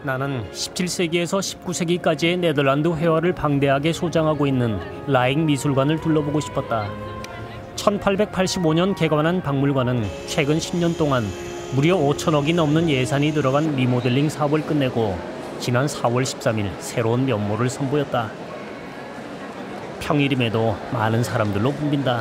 나는 17세기에서 19세기까지의 네덜란드 회화를 방대하게 소장하고 있는 라익 미술관을 둘러보고 싶었다. 1885년 개관한 박물관은 최근 10년 동안 무려 5천억이 넘는 예산이 들어간 리모델링 사업을 끝내고 지난 4월 13일 새로운 면모를 선보였다. 평일임에도 많은 사람들로 붐빈다.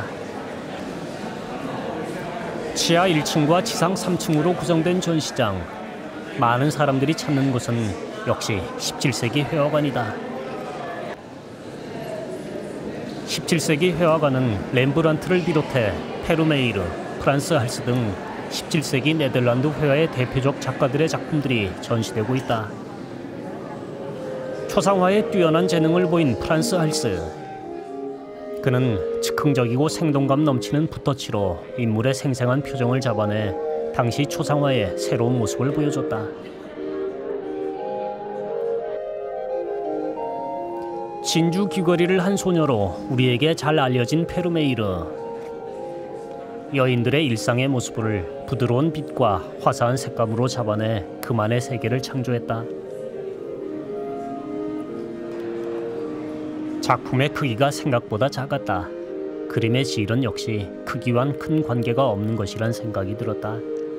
지하 1층과 지상 3층으로 구성된 전시장. 많은 사람들이 찾는 곳은 역시 17세기 회화관이다. 17세기 회화관은 렘브란트를 비롯해 페르메이르, 프란스 할스 등 17세기 네덜란드 회화의 대표적 작가들의 작품들이 전시되고 있다. 초상화에 뛰어난 재능을 보인 프란스 할스. 그는 즉흥적이고 생동감 넘치는 붓터치로 인물의 생생한 표정을 잡아내 당시 초상화의 새로운 모습을 보여줬다. 진주 귀걸이를 한 소녀로 우리에게 잘 알려진 페르메이르. 여인들의 일상의 모습을 부드러운 빛과 화사한 색감으로 잡아내 그만의 세계를 창조했다. 작품의 크기가 생각보다 작았다. 그림의 질은 역시 크기와는 큰 관계가 없는 것이란 생각이 들었다.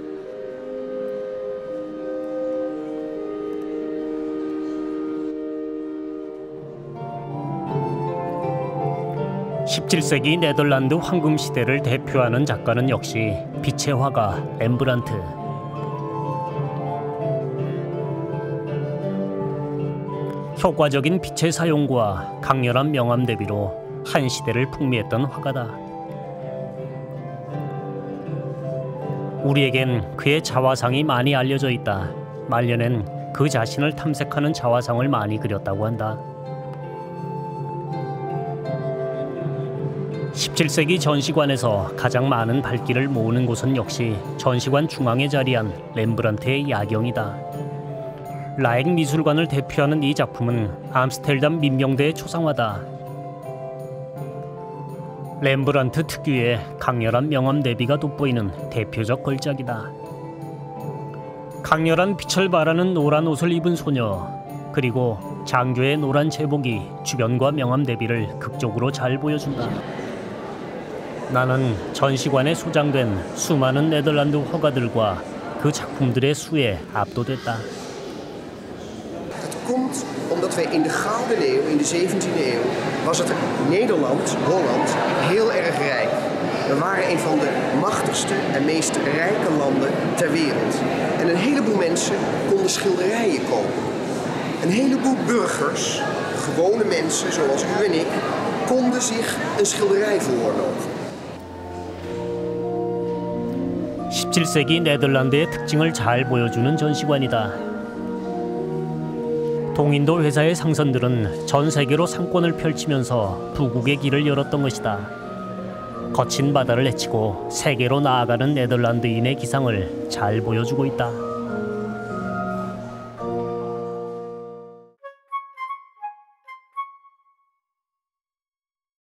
17세기 네덜란드 황금 시대를 대표하는 작가는 역시 빛의 화가 렘브란트. 효과적인 빛의 사용과 강렬한 명암 대비로 한 시대를 풍미했던 화가다. 우리에겐 그의 자화상이 많이 알려져 있다. 말년엔 그 자신을 탐색하는 자화상을 많이 그렸다고 한다. 17세기 전시관에서 가장 많은 발길을 모으는 곳은 역시 전시관 중앙에 자리한 렘브란트의 야경이다. 라익 미술관을 대표하는 이 작품은 암스테르담 민병대의 초상화다. 렘브란트 특유의 강렬한 명암 대비가 돋보이는 대표적 걸작이다. 강렬한 빛을 발하는 노란 옷을 입은 소녀, 그리고 장교의 노란 제복이 주변과 명암 대비를 극적으로 잘 보여준다. 나는 전시관에 소장된 수많은 네덜란드 화가들과 그 작품들의 수에 압도됐다. Het komt omdat wij in de Gouden Eeuw, in de 17e eeuw, was het Nederland, Holland, heel erg rijk. We waren een van de machtigste en meest rijke landen ter wereld. En een heleboel mensen konden schilderijen kopen. Een heleboel burgers, gewone mensen zoals u en ik, konden zich een schilderij veroorloven. 17세기 네덜란드의 특징을 잘 보여주는 전시관이다. 동인도 회사의 상선들은 전 세계로 상권을 펼치면서 부국의 길을 열었던 것이다. 거친 바다를 헤치고 세계로 나아가는 네덜란드인의 기상을 잘 보여주고 있다.